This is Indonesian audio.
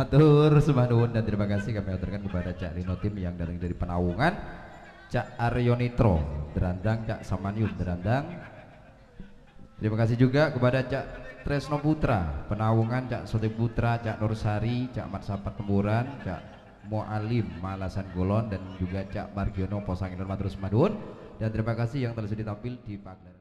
Matur sembah nuwun dan terima kasih kami aturkan kepada Cak Lino Tim yang datang dari Penawungan, Cak Aryo Nitro Derandang, Cak Samanyun Derandang. Terima kasih juga kepada Cak Tresno Putra Penawungan, Cak Sote Putra, Cak Nursari, Cak Matsapat Temburan, Cak Mualim Malasan Golon, dan juga Cak Margiono Posangin. Matur sembah nuwun dan terima kasih yang telah sudah tampil di pagelaran.